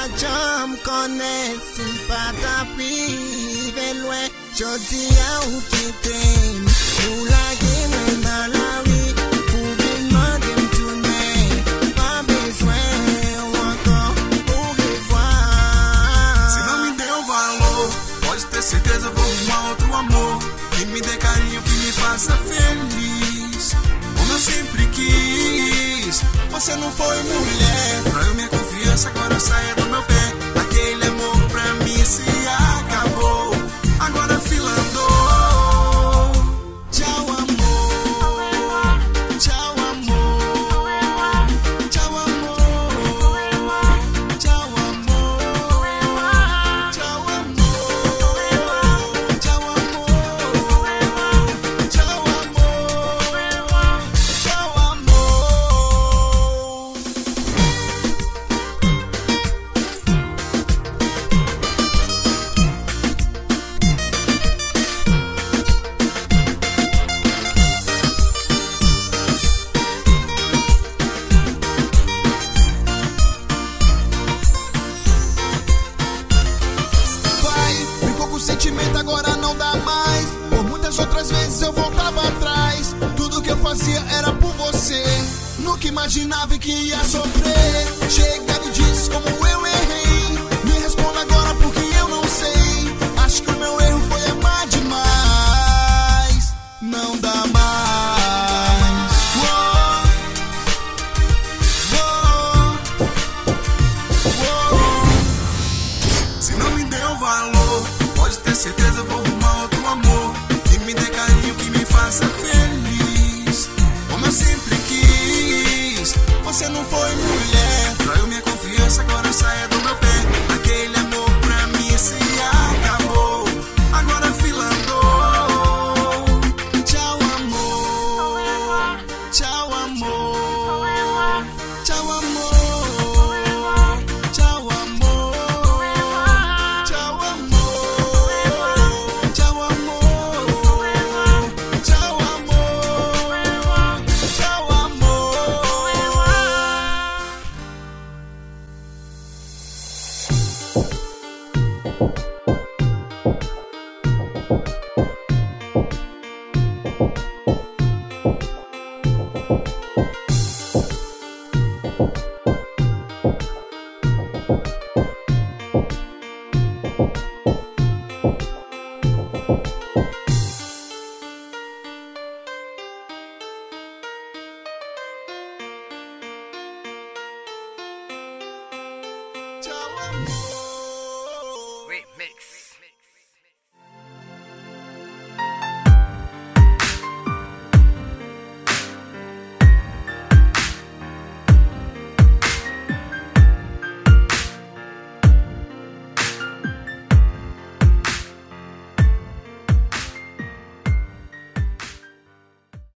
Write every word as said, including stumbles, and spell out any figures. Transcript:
jam connaît, s'il pas t'appriver loin. Je dis à où qui t'aime, pour la game dans la rue, pour demander me tourner, pas besoin ou encore au revoir. Se não me deu valor, pode ter certeza vou arrumar outro amor que me dê carinho, que me faça feliz, como eu sempre quis. Você não foi mulher, traiu minha confiança, agora saia do meu pé. Aquele amor pra mim se acabou, agora a fila andou. Tchau amor, tchau amor, tchau amor, tchau amor, tchau amor, tchau amor, tchau amor, tchau amor. Sentimento agora não dá mais. Por muitas outras vezes eu voltava atrás. Tudo que eu fazia era por você. Nunca imaginava que ia sofrer. Chega, me diz como eu errei. Me responda agora porque